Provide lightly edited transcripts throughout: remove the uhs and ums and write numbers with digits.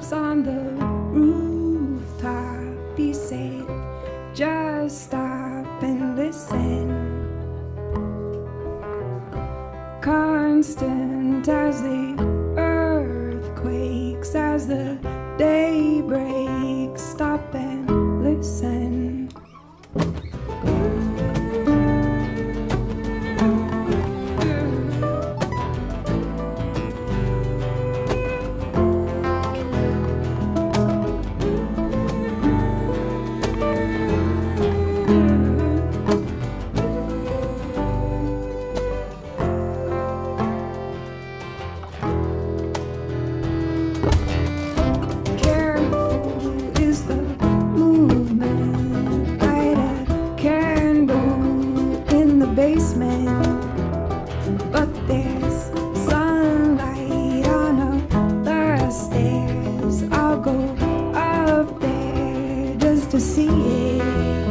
Raindrops on the rooftop, he said, just stop and listen. Constant as the earth quakes, as the day breaks, stop and listen. Basement, but there's sunlight on up the stairs. I'll go up there just to see it.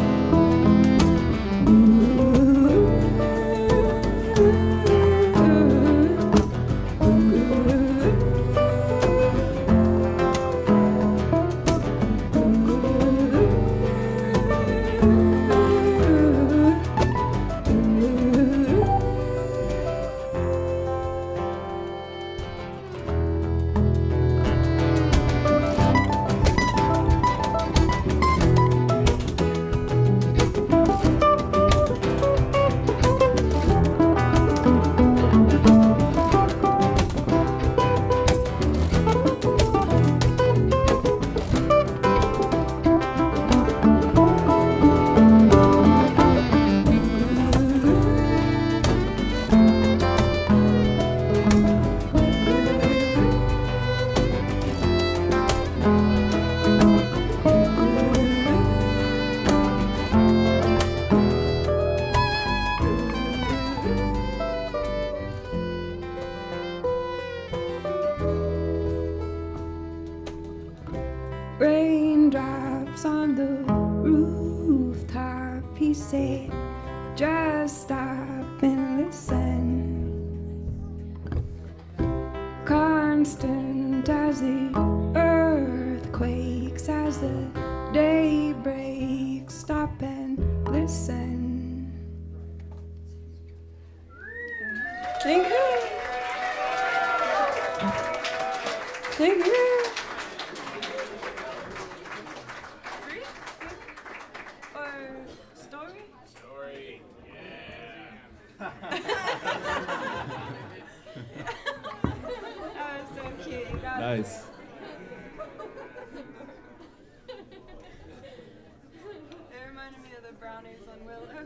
Raindrops on the rooftop, he said, just stop and listen. Constant as the earth quakes, as the day breaks, stop and listen. Thank you. Thank you. Story, yeah. That was so cute. You got Nice. It reminded me of the brownies on Willow.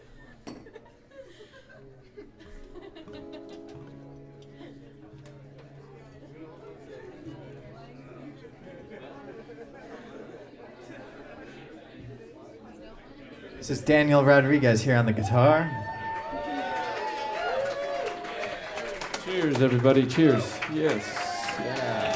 This is Daniel Rodriguez here on the guitar. Cheers, everybody. Cheers. Yes. Yeah.